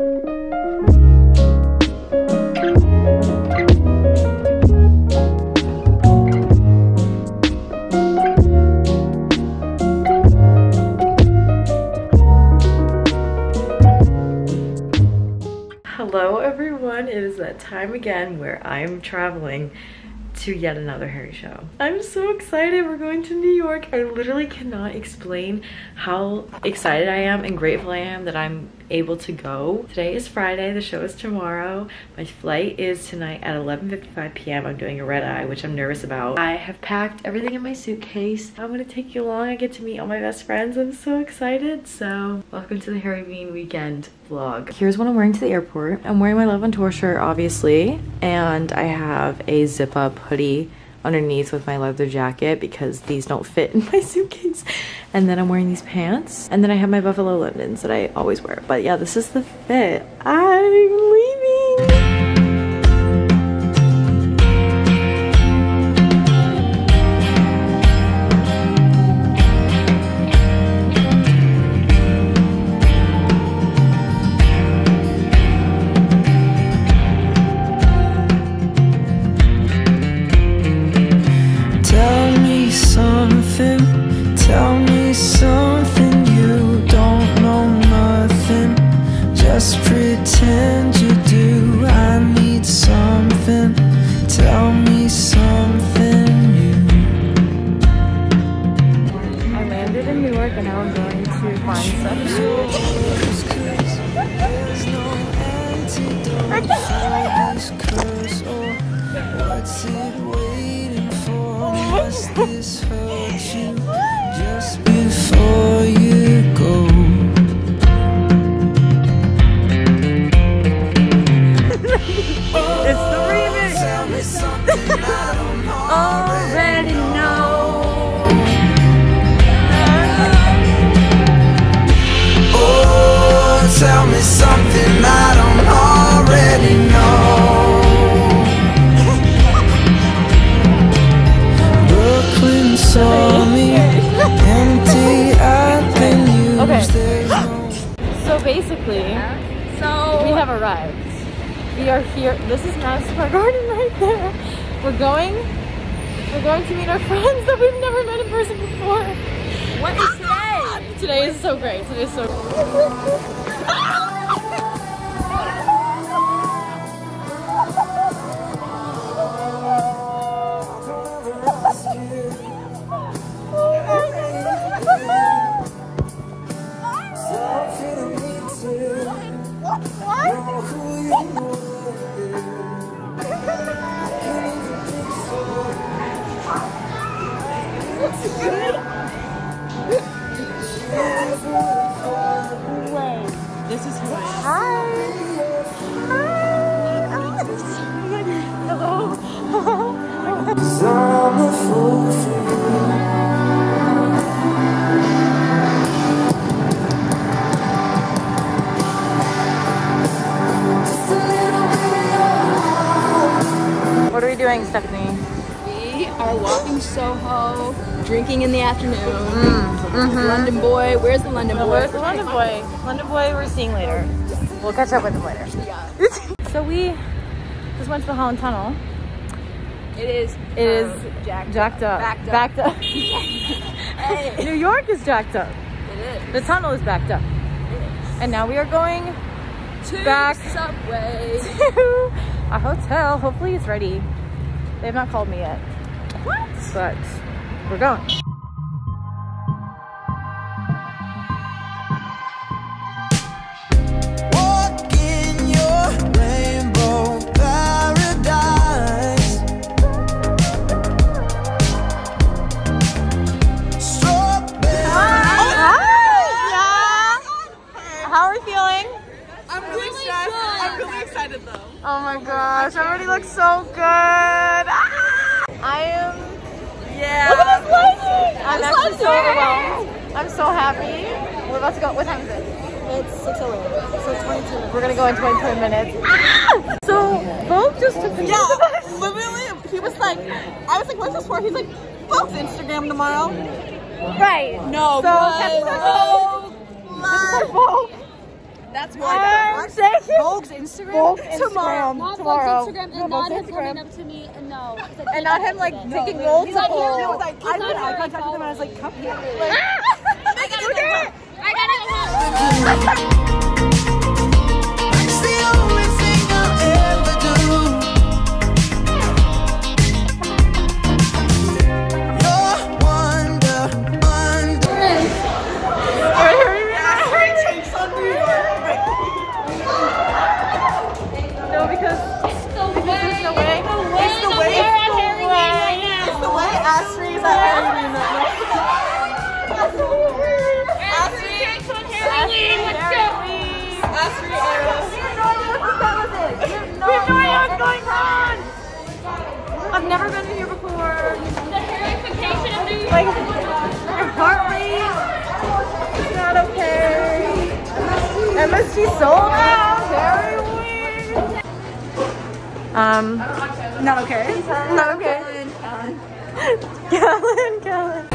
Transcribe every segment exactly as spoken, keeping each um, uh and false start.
Hello everyone, it is that time again where I'm traveling to yet another Harry show. I'm so excited, we're going to New York. I literally cannot explain how excited I am and grateful I am that I'm able to go. Today is Friday, the show is tomorrow. My flight is tonight at eleven fifty-five p m I'm doing a red eye, which I'm nervous about. I have packed everything in my suitcase. I'm gonna take you along. I get to meet all my best friends. I'm so excited. So welcome to the Harryween weekend vlog. Here's what I'm wearing to the airport. I'm wearing my Love on Tour shirt, obviously, and I have a zip up hoodie underneath with my leather jacket because these don't fit in my suitcase. And then I'm wearing these pants, and then I have my Buffalo Londons that I always wear. But yeah, this is the fit. I'm leaving. Pretend you do. I need something. Tell me something new. I landed in New York and now I'm going to find some. There's no antidote for this curse, or what's it waiting for? Must this hurt you just before you go? It's the remix. Tell me something I don't Already know. Oh, tell me something I don't already know. Brooklyn saw me empty. I've been used. Okay. So basically, so we have arrived. We are here. This is Madison Square Garden right there. We're going. We're going to meet our friends that we've never met in person before. What is today? Today is so great. Today is so great. This is who I am. Hi. Hi. Hello. What are we doing, Stephanie? We are walking Soho, drinking in the afternoon. Mm, mm-hmm. London boy, where's the London boy? Where's the London boy? London boy, we're seeing later. We'll catch up with him later. Yeah. So we just went to the Holland Tunnel. It is. It is um, jacked, jacked up. Backed up. Backed up. Hey. New York is jacked up. It is. The tunnel is backed up. It is. And now we are going to back the subway to our hotel. Hopefully it's ready. They have not called me yet. What? But we're going. Oh my gosh, everybody looks so good. Ah! I am, yeah. Look at this lighting. I'm this actually so overwhelmed. I'm so happy. We're about to go, what time is it? It's six oh eight, so twenty-two minutes. We're gonna go in twenty-two minutes. Ah! So, Vogue just took the Yeah, literally, he was like, I was like, what's this for? He's like, Vogue's Instagram tomorrow. Right. No, so, Vogue. Vogue. Vogue. Vogue. That's why. I'm saying Vogue's Instagram? Vogue's Tomorrow. Instagram. Not Tomorrow. Vogue's Instagram No, and not Vogue's him coming Instagram. up to me and no. He's like, And not him like taking multiple. He's like, he was like, He's I not made eye very contact with him and I was like, come here. Like, I gotta go home. I gotta go home. It's the only thing I'll ever do. You're wonder, wonder. No, because The way, the way, the way, It's the I'm way, here it's at the Harry way. right now. It's the way Ashley's at Harryween that night. Ashley, takes on Harry. Let's go. Ashley era. we have no idea what the sound is. We have no idea what's going on. I've never been here before. The Harryfication of New York. Like, your heart rate is not okay. M S G sold out. Very weird. Um, Not okay. not okay. Callan, Callan.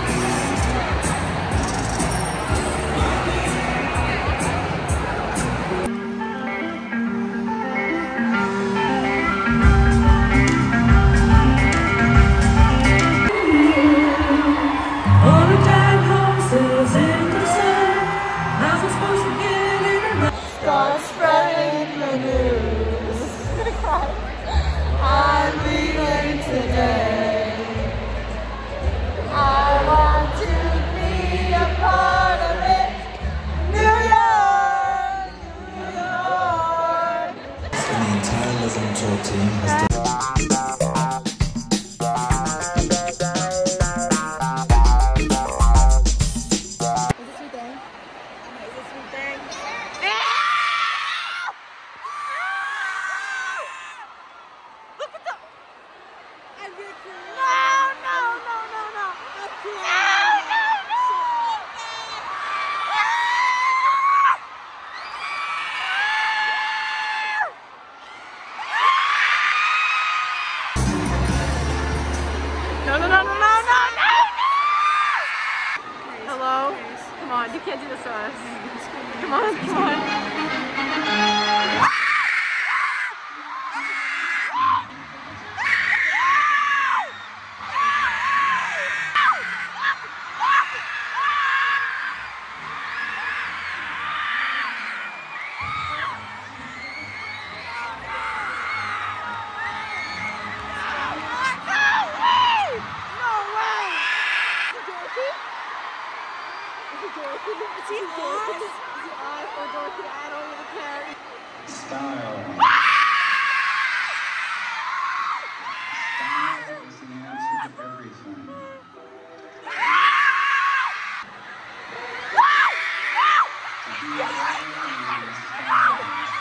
Start spreading the news. I'm gonna cry. I'm leaving today. I want to be a part of it. New York, New York. And the entire Lisbon tour team has done. No, no, no, no, no, no, no, no! Hello? Come on, you can't do this to us. Come on, come on. Style. Style is the answer to everything. To be a harryween is style.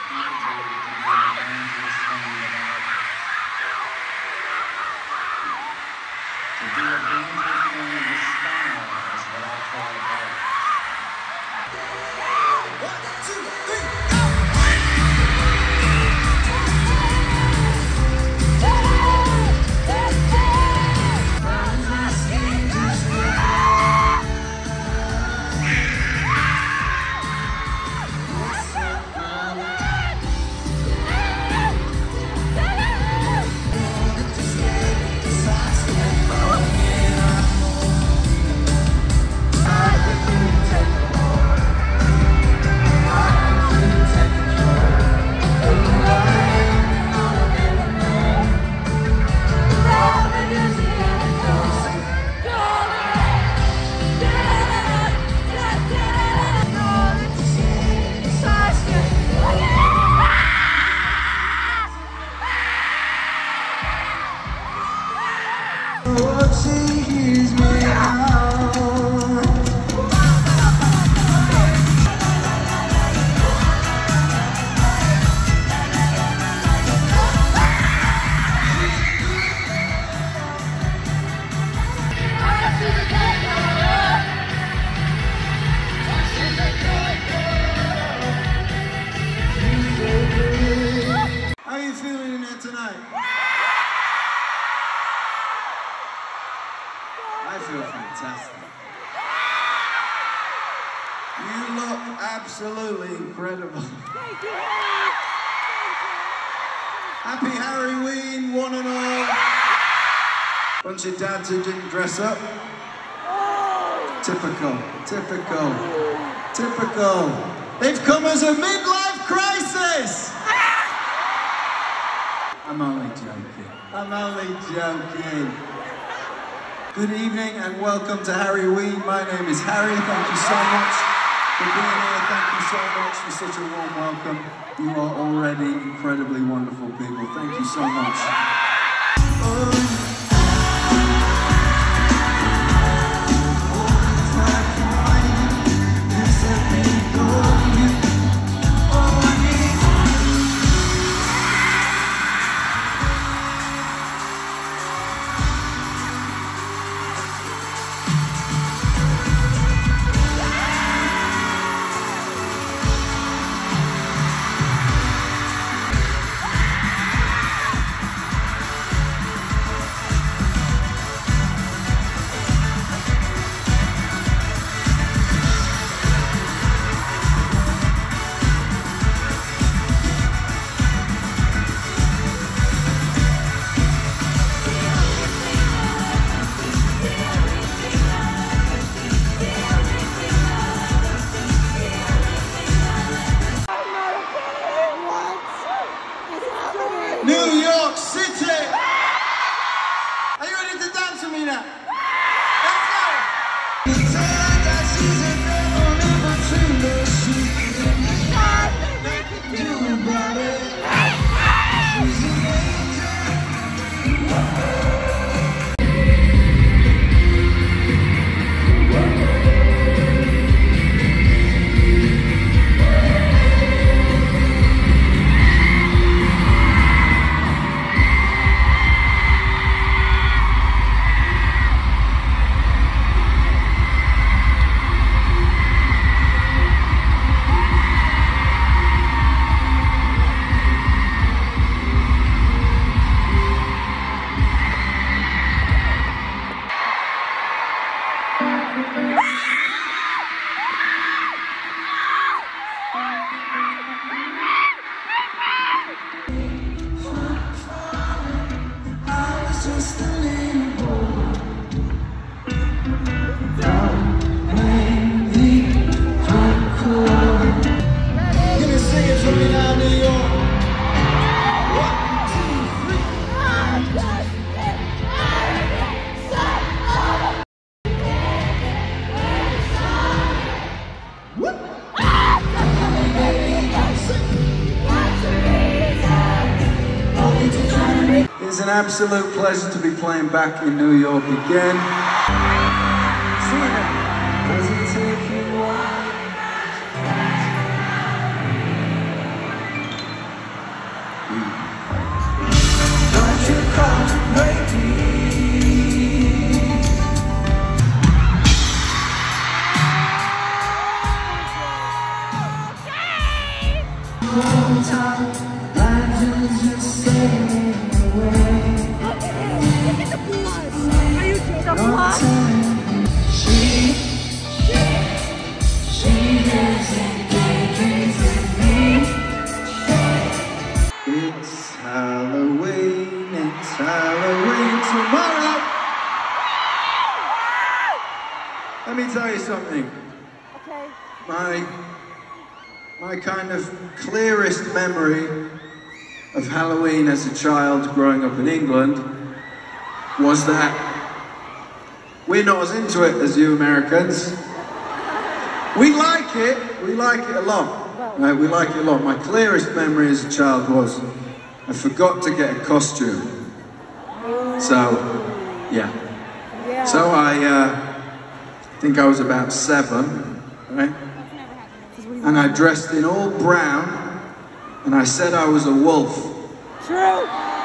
To be a dangerous thing with style is what I call art. One, two, three, go! How are you feeling in there tonight? I feel fantastic. You look absolutely incredible. Thank you. Happy Harryween, one and all. Bunch of dads who didn't dress up. Typical, typical, typical. They've come as a midlife crisis. I'm only joking. I'm only joking. Good evening and welcome to Harryween. My name is Harry. Thank you so much for being here. Thank you so much for such a warm welcome. You are already incredibly wonderful people. Thank you so much. New York City! Are you ready to dance with me now? Let's go! It's an absolute pleasure to be playing back in New York again. Does it take you a while? Don't you come to break me? One time, life is just saying away. She, she, she lives in daydreams with me. It's Halloween, it's Halloween tomorrow. Let me tell you something. Okay. My, my kind of clearest memory of Halloween as a child growing up in England was that we're not as into it as you Americans. We like it, we like it a lot. Right? We like it a lot. My clearest memory as a child was I forgot to get a costume. So, yeah. So I uh, think I was about seven, right? And I dressed in all brown and I said I was a wolf. True.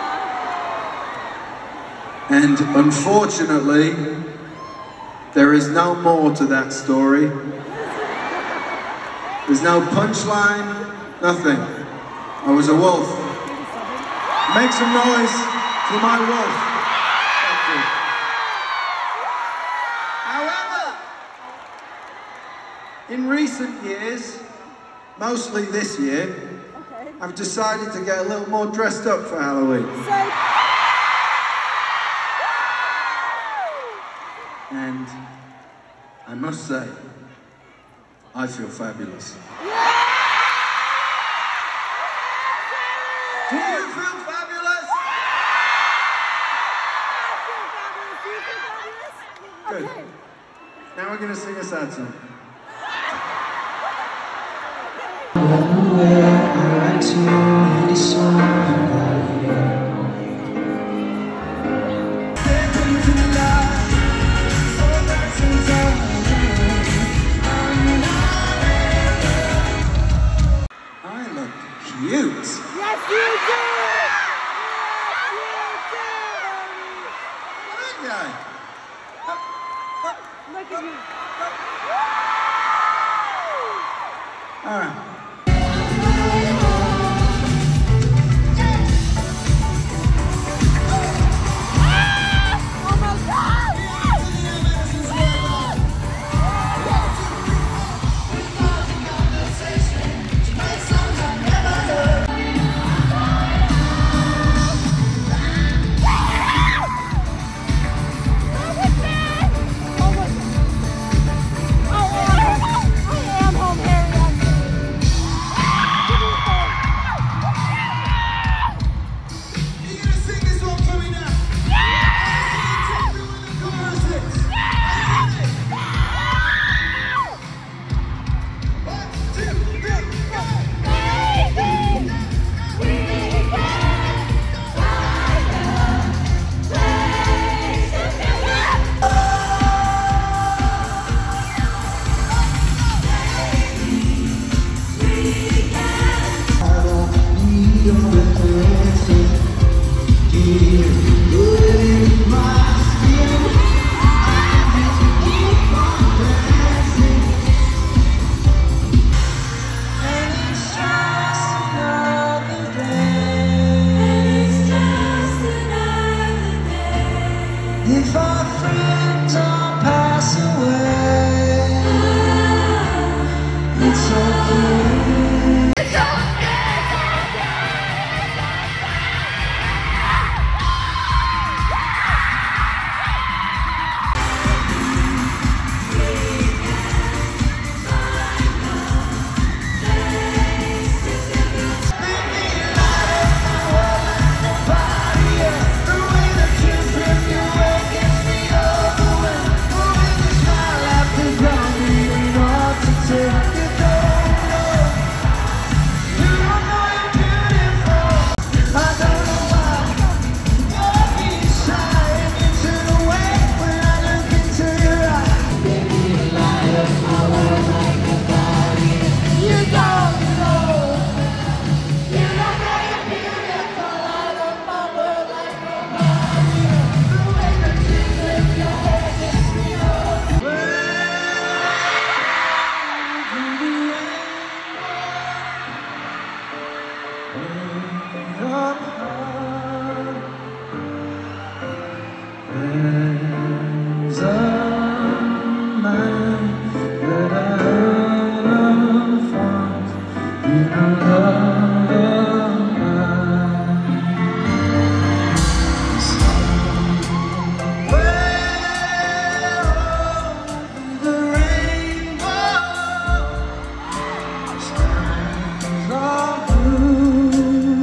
And unfortunately, there is no more to that story. There's no punchline, nothing. I was a wolf. Make some noise for my wolf. Thank you. However, in recent years, mostly this year, Okay. I've decided to get a little more dressed up for Halloween. And I must say, I feel fabulous. Do you feel fabulous? Good. Now we're going to sing a sad song. I look cute. Yes, you do! Okay. Look at you. All right. If our friends all pass away, it's okay. There's a man that I've found in a love of mine. Somewhere over the rainbow, skies are blue.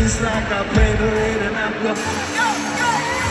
It's like I play the lead and I'm going, go, go!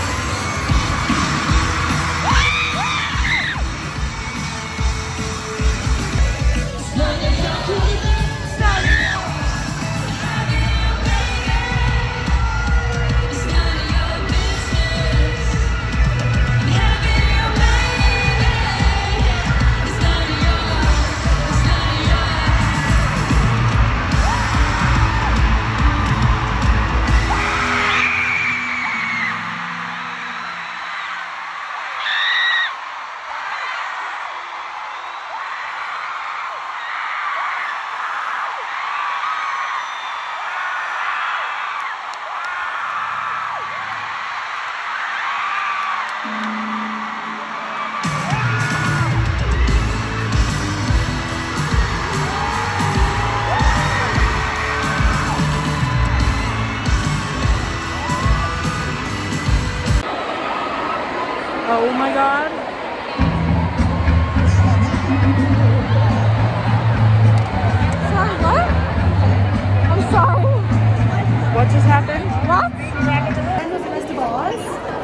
Oh my god. Sorry, what? I'm sorry. What just happened? What? And was festivals.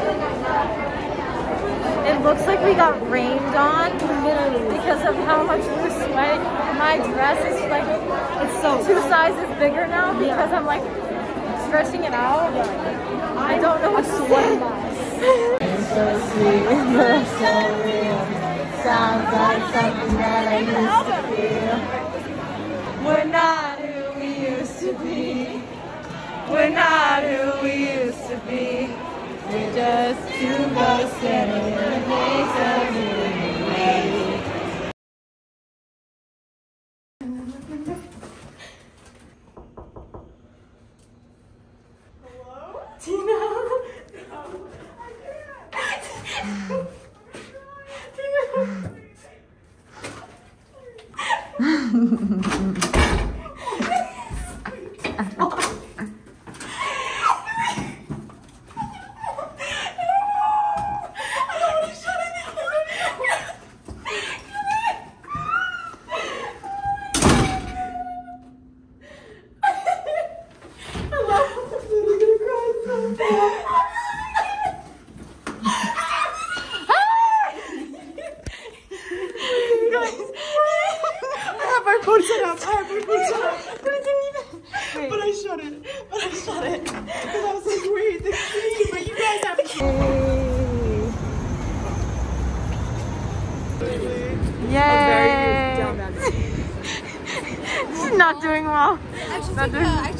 It looks like we got rained on because of how much we're sweating. My dress is like, it's so two sizes bigger now because I'm like stretching it out. I don't know what to say. So sweet, we're so real. Sounds like something that I used to feel. We're not who we used to be. We're not who we used to be. We're just two ghosts standing in the place of you. But I shut it. But I shut it. Because I was like, wait, the key, but you guys have key. Yay! She's not doing well. I just Not took, doing uh, I